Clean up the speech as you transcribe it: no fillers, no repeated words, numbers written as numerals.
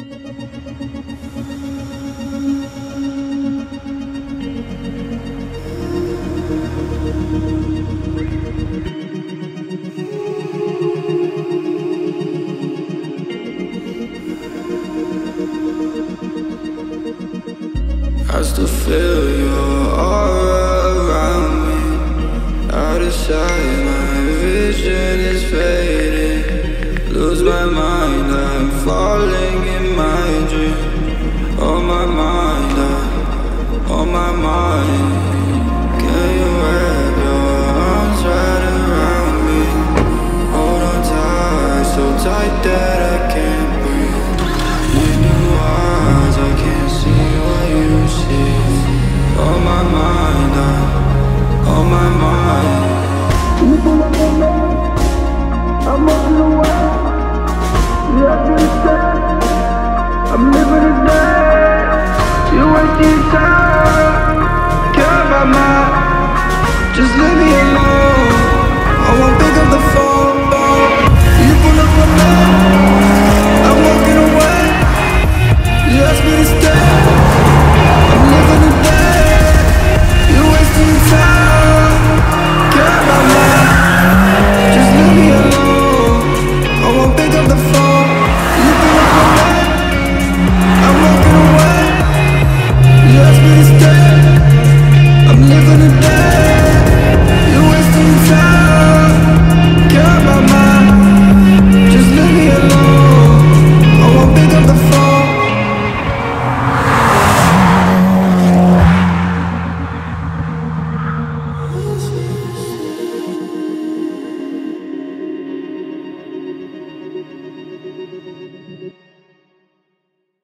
I still feel your aura around me. Out of sight, my vision is fading. Lose my mind, I'm falling in my dream. On my mind, on my mind. Can you wrap your arms right around me? Hold on tight, so tight that I can't breathe. In your eyes, I can't see what you see. On my mind, on my mind. I'm on the way. You understand? I'm living a day. You wasting time. Care about my. Just leave me alone.